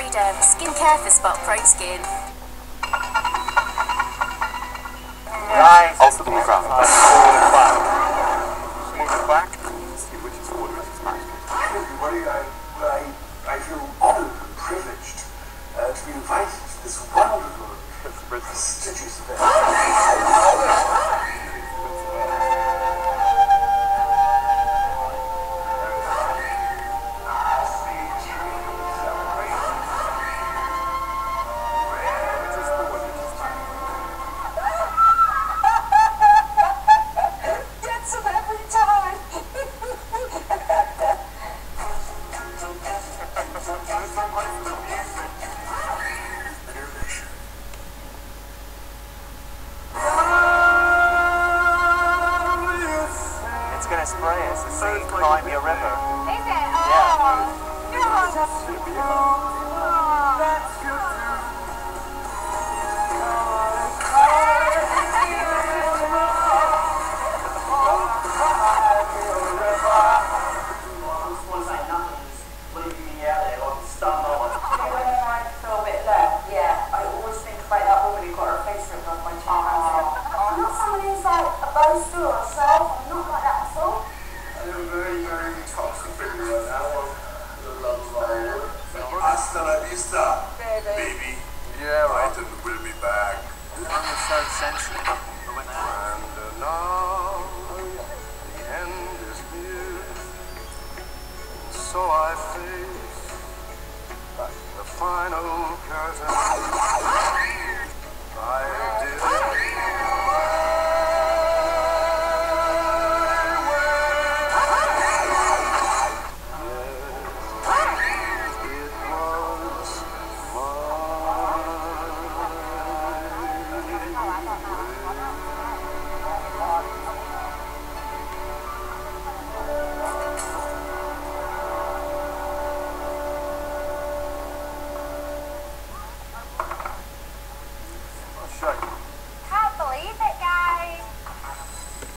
need skincare for spot-prone skin. Guys, Alter the ground. Move back. See which is forward, which is back. Everybody, I feel honored and privileged to be invited to this wonderful, prestigious event. It's gonna spray us. The sea climb your river. Is it? Hasta la vista, baby. Yeah, right. Mountain will be back. I'm so sensitive. And now the end is near. So I face the final curtain. I